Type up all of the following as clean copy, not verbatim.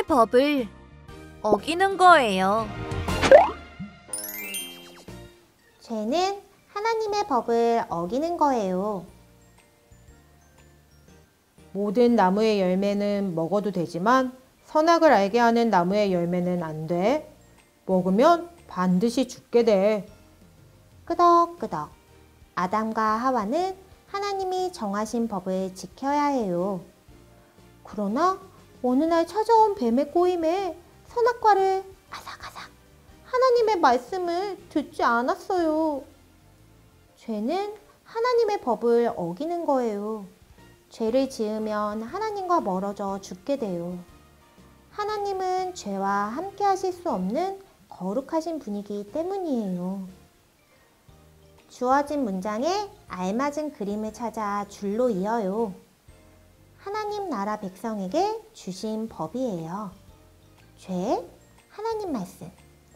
법을 어기는 거예요. 죄는 하나님의 법을 어기는 거예요. 모든 나무의 열매는 먹어도 되지만 선악을 알게 하는 나무의 열매는 안 돼. 먹으면 반드시 죽게 돼. 끄덕끄덕. 아담과 하와는 하나님이 정하신 법을 지켜야 해요. 그러나 어느 날 찾아온 뱀의 꼬임에 선악과를 아삭아삭 하나님의 말씀을 듣지 않았어요. 죄는 하나님의 법을 어기는 거예요. 죄를 지으면 하나님과 멀어져 죽게 돼요. 하나님은 죄와 함께 하실 수 없는 거룩하신 분이기 때문이에요. 주어진 문장에 알맞은 그림을 찾아 줄로 이어요. 하나님 나라 백성에게 주신 법이에요. 죄, 하나님 말씀.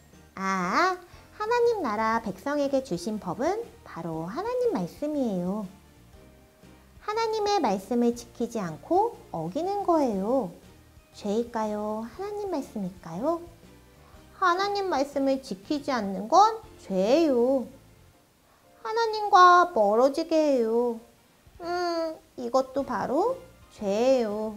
하나님 나라 백성에게 주신 법은 바로 하나님 말씀이에요. 하나님의 말씀을 지키지 않고 어기는 거예요. 죄일까요? 하나님 말씀일까요? 하나님 말씀을 지키지 않는 건 죄예요. 하나님과 멀어지게 해요. 이것도 바로 죄예요.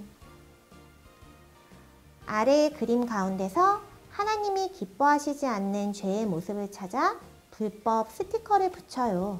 아래의 그림 가운데서 하나님이 기뻐하시지 않는 죄의 모습을 찾아 불법 스티커를 붙여요.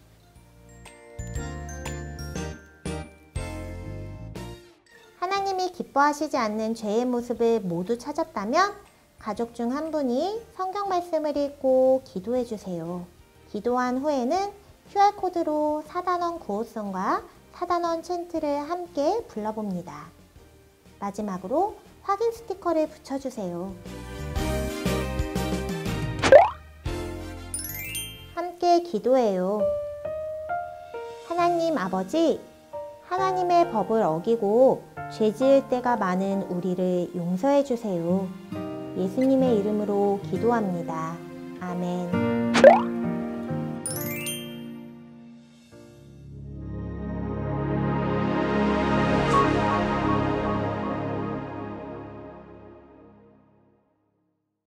하나님이 기뻐하시지 않는 죄의 모습을 모두 찾았다면 가족 중 한 분이 성경 말씀을 읽고 기도해 주세요. 기도한 후에는 QR코드로 4단원 구호송과 4단원 챈트를 함께 불러봅니다. 마지막으로 확인 스티커를 붙여주세요. 함께 기도해요. 하나님 아버지, 하나님의 법을 어기고 죄 지을 때가 많은 우리를 용서해 주세요. 예수님의 이름으로 기도합니다. 아멘.